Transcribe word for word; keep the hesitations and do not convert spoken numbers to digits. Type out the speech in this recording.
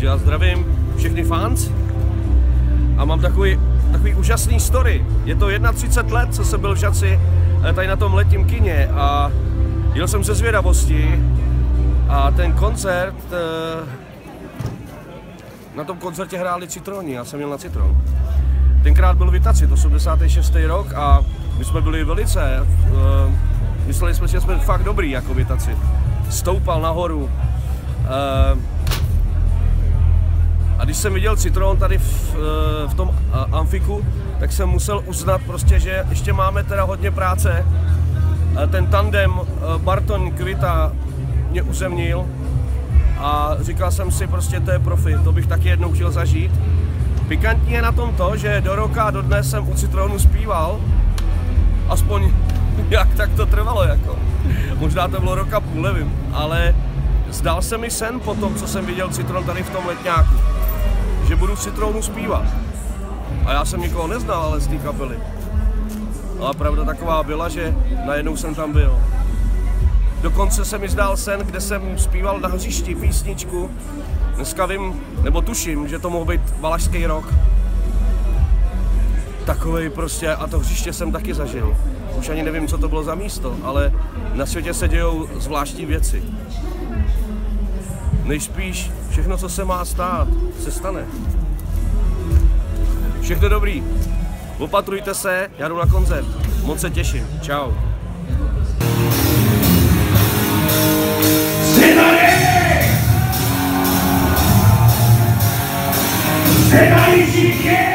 Takže já zdravím všechny fans a mám takový, takový úžasný story. Je to třicet jedna let, co jsem byl v Žatci tady na tom letním kině a jel jsem ze zvědavosti a ten koncert, na tom koncertě hráli Citroni, já jsem jel na Citron. Tenkrát byl v Itaci, to osmdesátý šestý rok a my jsme byli velice, mysleli jsme si, že jsme fakt dobrý jako v Itaci. Stoupal nahoru. A když jsem viděl Citron tady v, v tom amfiku, tak jsem musel uznat prostě, že ještě máme teda hodně práce. Ten tandem Barton Kvita mě uzemnil a říkal jsem si prostě, to je profi, to bych taky jednou chtěl zažít. Pikantní je na tom to, že do roka a do dne jsem u Citronu zpíval, aspoň jak tak to trvalo jako. Možná to bylo roka půl, nevím, ale zdál se mi sen po tom, co jsem viděl Citron tady v tom letňáku, že budu v Citronu zpívat. A já jsem nikoho neznal, ale z té kapely. Ale pravda taková byla, že najednou jsem tam byl. Dokonce se mi zdál sen, kde jsem zpíval na hřišti písničku. Dneska vím, nebo tuším, že to mohl být Valašský rok. Takovej prostě, a to hřiště jsem taky zažil. Už ani nevím, co to bylo za místo, ale na světě se dějou zvláštní věci. Nejspíš všechno, co se má stát, se stane. Všechno dobrý. Opatrujte se, já jdu na koncert. Moc se těším. Čau. Synonie! Synonie!